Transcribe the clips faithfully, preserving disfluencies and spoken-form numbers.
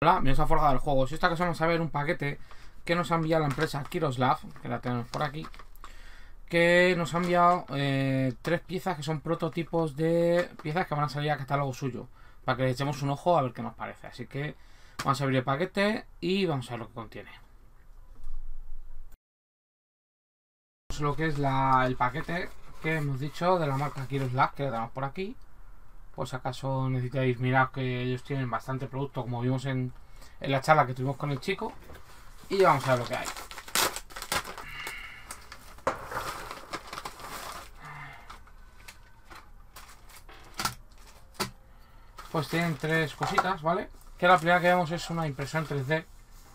Hola, bienvenidos a Forja del Juego. Si esta cosa vamos a ver un paquete que nos ha enviado la empresa Kiroslav, que la tenemos por aquí, que nos ha enviado eh, tres piezas que son prototipos de piezas que van a salir a catálogo suyo, para que le echemos un ojo a ver qué nos parece. Así que vamos a abrir el paquete y vamos a ver lo que contiene. Lo que es la, el paquete que hemos dicho de la marca Kiroslav, que la tenemos por aquí. Pues acaso necesitáis mirar que ellos tienen bastante producto, como vimos en, en la charla que tuvimos con el chico. Y vamos a ver lo que hay. Pues tienen tres cositas, ¿vale? Que la primera que vemos es una impresión tres D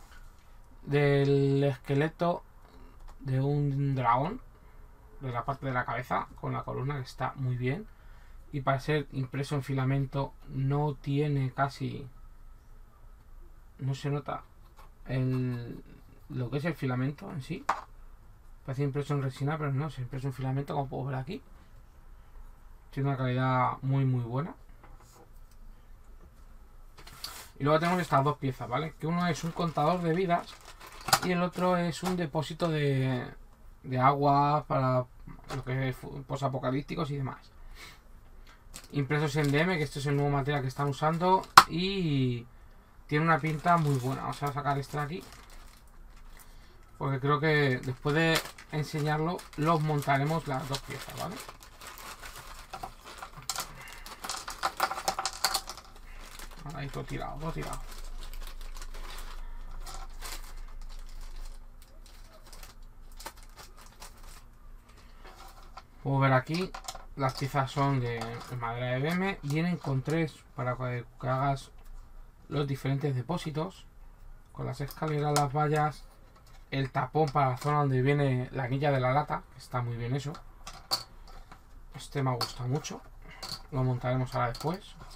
del esqueleto de un dragón, de la parte de la cabeza, con la columna, que está muy bien. Y para ser impreso en filamento no tiene casi... No se nota el, lo que es el filamento en sí. Parece impreso en resina, pero no, es impreso en filamento, como puedo ver aquí. Tiene una calidad muy muy buena. Y luego tenemos estas dos piezas, ¿vale? Que uno es un contador de vidas y el otro es un depósito de, de agua para lo que es posapocalípticos y demás. Impresos en D M, que este es el nuevo material que están usando y tiene una pinta muy buena. Vamos a sacar este de aquí, porque creo que después de enseñarlo los montaremos las dos piezas, ¿vale? Ahí todo tirado, todo tirado. Puedo ver aquí. Las piezas son de madera de B M. Vienen con tres para que hagas los diferentes depósitos. Con las escaleras, las vallas, el tapón para la zona donde viene la anilla de la lata. Está muy bien eso. Este me gusta mucho. Lo montaremos ahora después.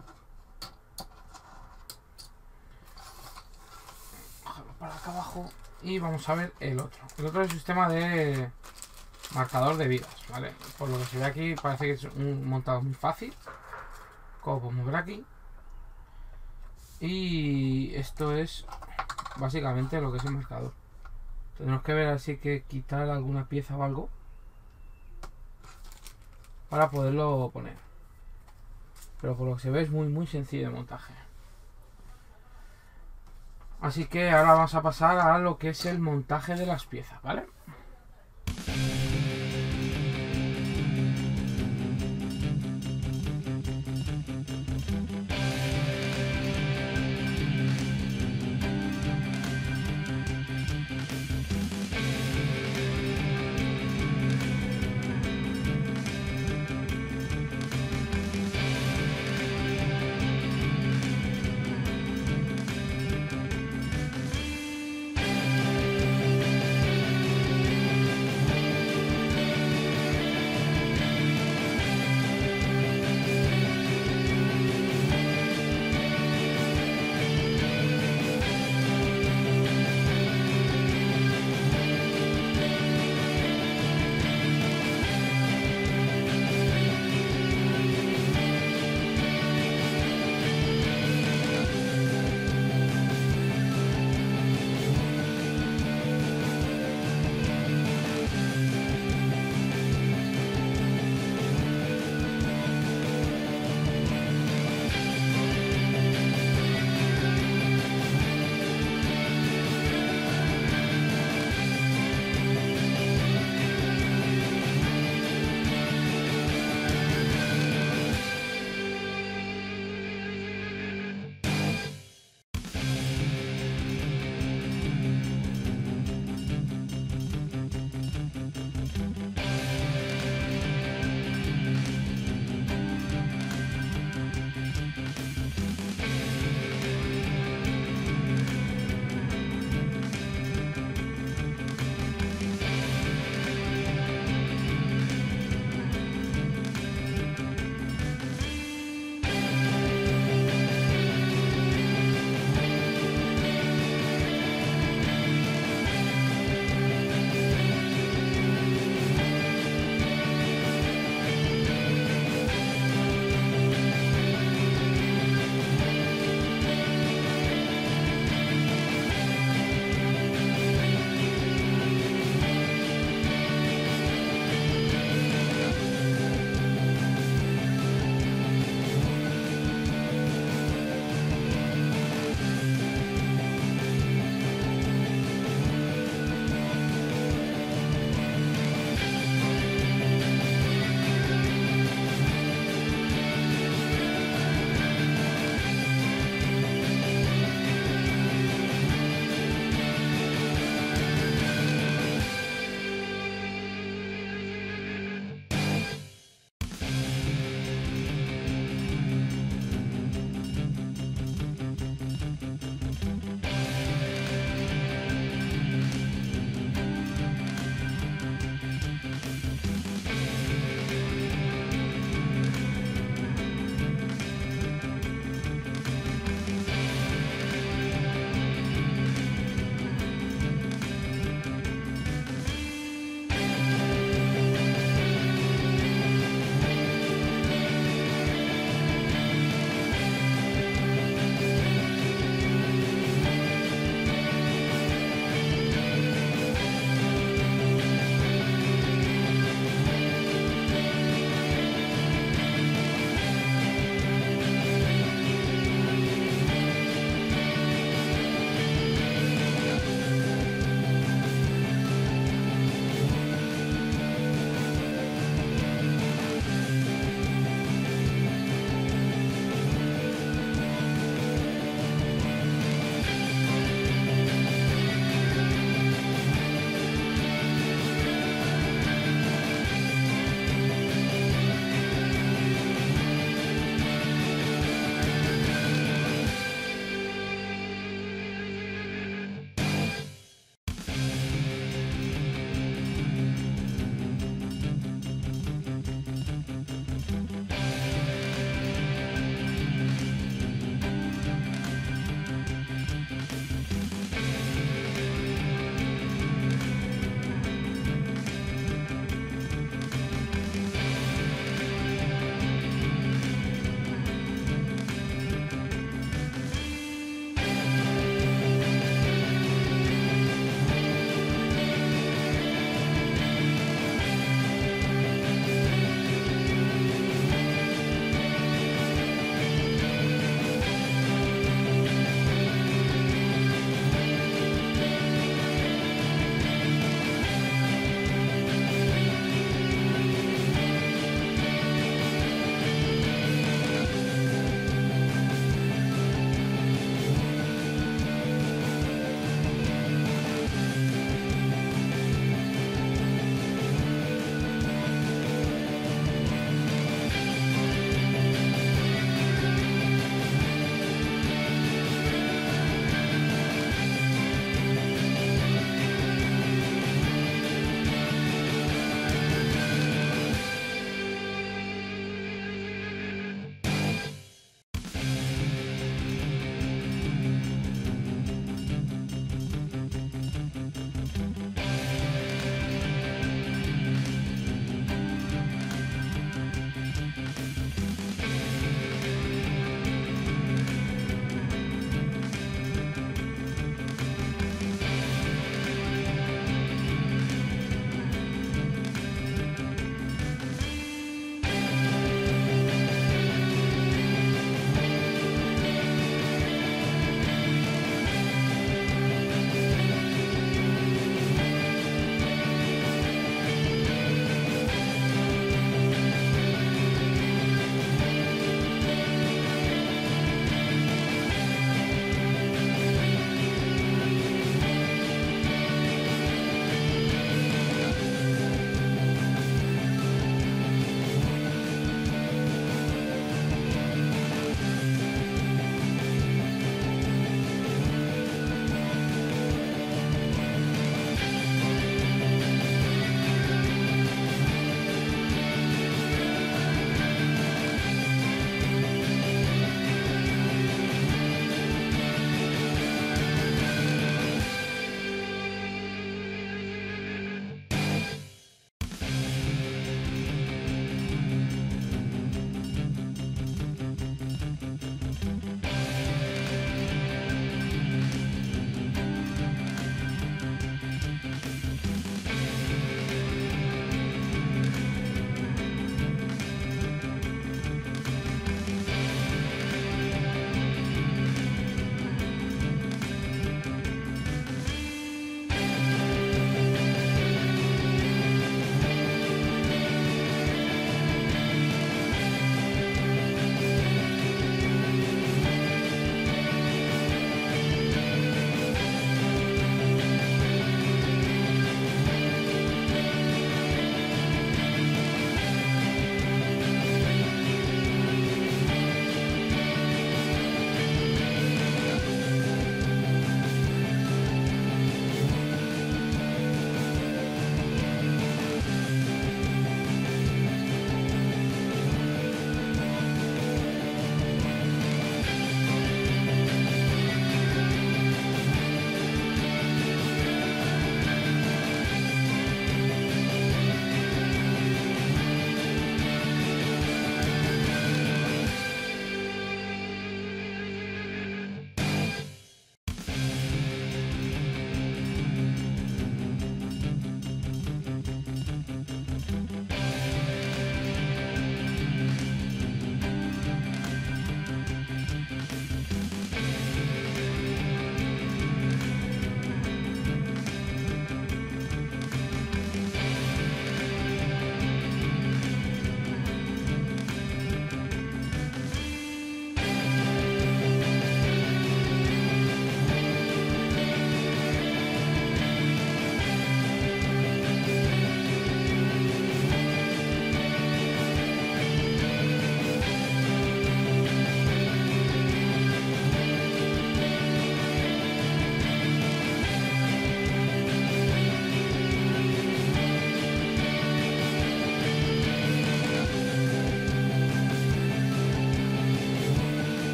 Bajarlo para acá abajo. Y vamos a ver el otro. El otro es el sistema de... marcador de vidas, ¿vale? Por lo que se ve aquí parece que es un montado muy fácil, como podemos ver aquí. Y esto es básicamente lo que es el marcador. Tenemos que ver así que quitar alguna pieza o algo para poderlo poner. Pero por lo que se ve es muy muy sencillo de montaje. Así que ahora vamos a pasar a lo que es el montaje de las piezas, ¿vale?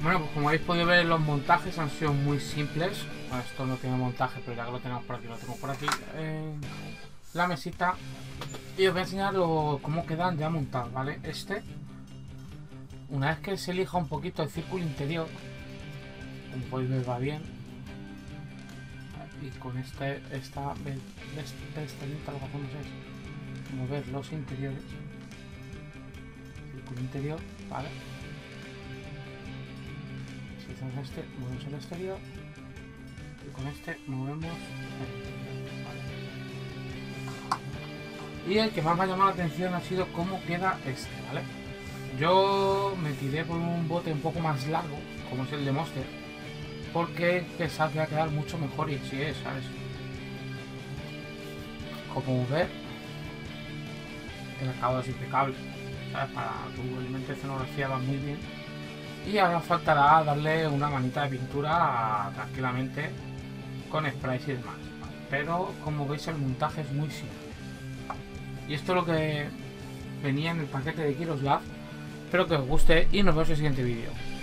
Bueno, pues como habéis podido ver, los montajes han sido muy simples. Bueno, esto no tiene montaje, pero ya que lo tenemos por aquí, lo tengo por aquí en la mesita. Y os voy a enseñar lo, cómo quedan ya montados, ¿vale? Este, una vez que se elija un poquito el círculo interior, como podéis ver, va bien. Y con este, esta pestañita lo que hacemos es mover los interiores. Círculo interior, ¿vale? Si hacemos este, movemos el exterior. Y con este movemos el, ¿vale? Y el que más me ha llamado la atención ha sido cómo queda este, ¿vale? Yo me tiré por un bote un poco más largo, como es el de Monster, porque pensaba que iba a quedar mucho mejor, y así es, ¿sabes? Como ver, el acabado es impecable, ¿sabes? Para tu elemento de escenografía va muy bien. Y ahora faltará darle una manita de pintura tranquilamente con sprays y demás, ¿vale? Pero como veis, el montaje es muy simple. Y esto es lo que venía en el paquete de Kiroslav. Espero que os guste y nos vemos en el siguiente vídeo.